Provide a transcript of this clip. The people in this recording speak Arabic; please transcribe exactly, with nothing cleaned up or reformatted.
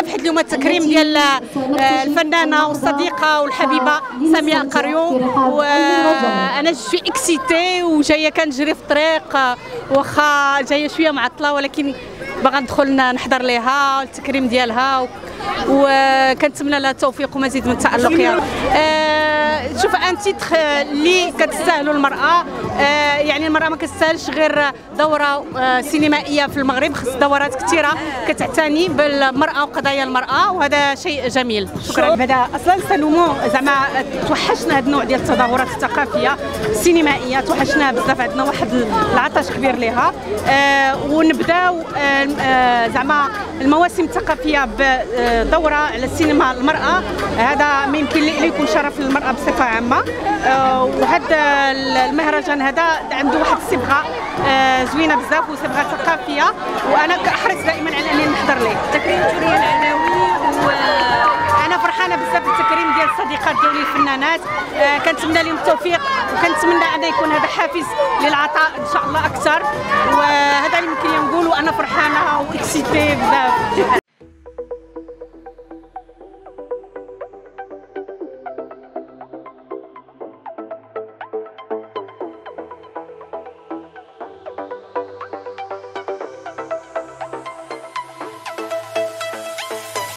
بزاف حيت اليوم التكريم ديال الفنانه والصديقه والحبيبه ساميه قريو، وانا جو اكسيتي وجايه كنجري في الطريق، واخا جايه شويه معطله ولكن باغا ندخل نحضر ليها التكريم ديالها، وكنتمنى لها التوفيق ومزيد من التألق يا رب. آه شوف ان تيتر اللي كتستاهلوا المراه، آه يعني المراه ما كتستاهلش غير دوره آه سينمائيه في المغرب، خص دورات كثيره كتعتني بالمراه وقضايا المراه، وهذا شيء جميل. شكرا. بعدا اصلا سالومون زعما توحشنا هذا النوع ديال التظاهرات الثقافيه السينمائيه، توحشنا بزاف، عندنا واحد العطش كبير لها. آه ونبداو آه آه زعما المواسم الثقافيه بدوره على السينما المراه، هذا ما يمكن اللي يكون شرف للمراه بصفه عامه. آه وهذا المهرجان هذا عنده واحد الصبغه آه زوينه بزاف وصبغه ثقافيه، وانا كاحرص دائما على انني نحضر ليه. تكريم جوريا العلوي، وانا فرحانه بزاف بالتكريم ديال الصديقات ديالي الفنانات، آه كنتمنى لهم التوفيق، وكنتمنى ان يكون هذا حافز للعطاء ان شاء الله اكثر، وهذا اللي يمكن نقول، وانا فرحانه واكسيتي بزاف.